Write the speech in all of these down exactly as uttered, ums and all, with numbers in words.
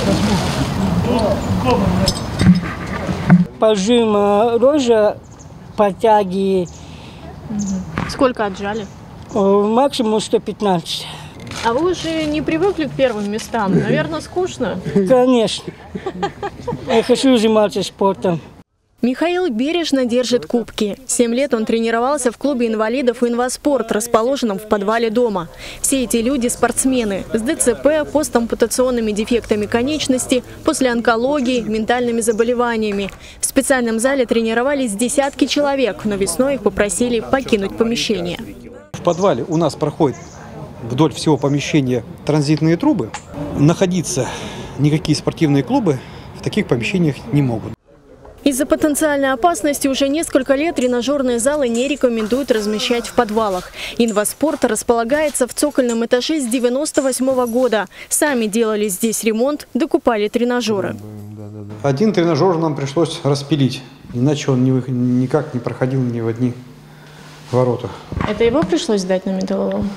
Пожим рожа, подтяги. Сколько отжали? Максимум сто пятнадцать. А вы уже не привыкли к первым местам? Наверное, скучно? Конечно. Я хочу заниматься спортом. Михаил бережно держит кубки. Семь лет он тренировался в клубе инвалидов «Инваспорт», расположенном в подвале дома. Все эти люди – спортсмены с ДЦП, постампутационными дефектами конечности, после онкологии, ментальными заболеваниями. В специальном зале тренировались десятки человек, но весной их попросили покинуть помещение. В подвале у нас проходит вдоль всего помещения транзитные трубы. Находиться никакие спортивные клубы в таких помещениях не могут. Из-за потенциальной опасности уже несколько лет тренажерные залы не рекомендуют размещать в подвалах. «Инваспорт» располагается в цокольном этаже с девяносто восьмого года. Сами делали здесь ремонт, докупали тренажеры. Один тренажер нам пришлось распилить, иначе он никак не проходил ни в одни ворота. Это его пришлось сдать на металлолом?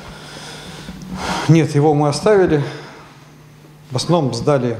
Нет, его мы оставили. В основном сдали,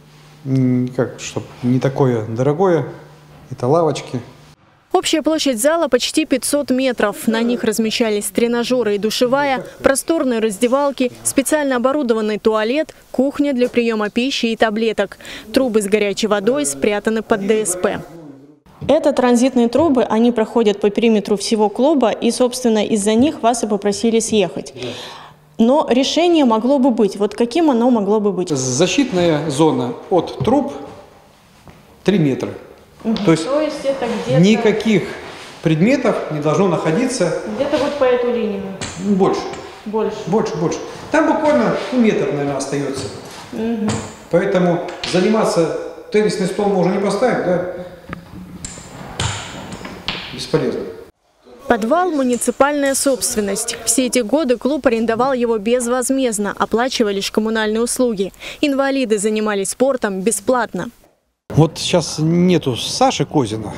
как, чтобы не такое дорогое. Это лавочки. Общая площадь зала почти пятьсот метров. На них размещались тренажеры и душевая, просторные раздевалки, специально оборудованный туалет, кухня для приема пищи и таблеток. Трубы с горячей водой спрятаны под ДСП. Это транзитные трубы, они проходят по периметру всего клуба, и, собственно, из-за них вас и попросили съехать. Но решение могло бы быть. Вот каким оно могло бы быть? Защитная зона от труб три метра. Угу. То есть, То есть это где-то... никаких предметов не должно находиться... Где-то вот по эту линию? Больше. Больше? Больше, больше. Там буквально метр, наверное, остается. Угу. Поэтому заниматься теннисный стол мы уже не поставим, да? Бесполезно. Подвал – муниципальная собственность. Все эти годы клуб арендовал его безвозмездно, оплачивая лишь коммунальные услуги. Инвалиды занимались спортом бесплатно. Вот сейчас нету Саши Козина,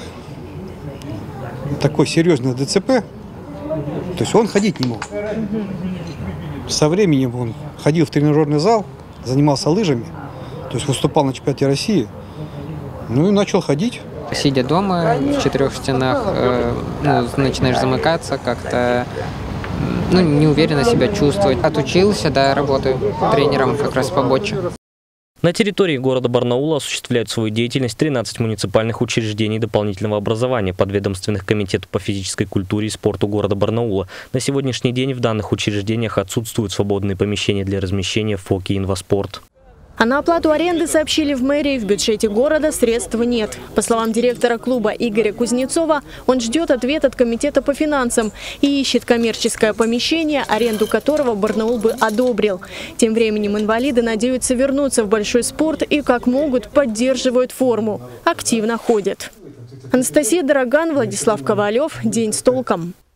такой серьезный ДЦП, то есть он ходить не мог. Со временем он ходил в тренажерный зал, занимался лыжами, то есть выступал на чемпионате России, ну и начал ходить. Сидя дома в четырех стенах, э, ну, начинаешь замыкаться, как-то ну, неуверенно себя чувствовать. Отучился, да, работаю тренером как раз по боче. На территории города Барнаула осуществляют свою деятельность тринадцать муниципальных учреждений дополнительного образования, подведомственных комитету по физической культуре и спорту города Барнаула. На сегодняшний день в данных учреждениях отсутствуют свободные помещения для размещения ФОКи «Инваспорт». А на оплату аренды, сообщили в мэрии, в бюджете города средств нет. По словам директора клуба Игоря Кузнецова, он ждет ответ от комитета по финансам и ищет коммерческое помещение, аренду которого Барнаул бы одобрил. Тем временем инвалиды надеются вернуться в большой спорт и как могут поддерживают форму. Активно ходят. Анастасия Дороган, Владислав Ковалев. День с толком.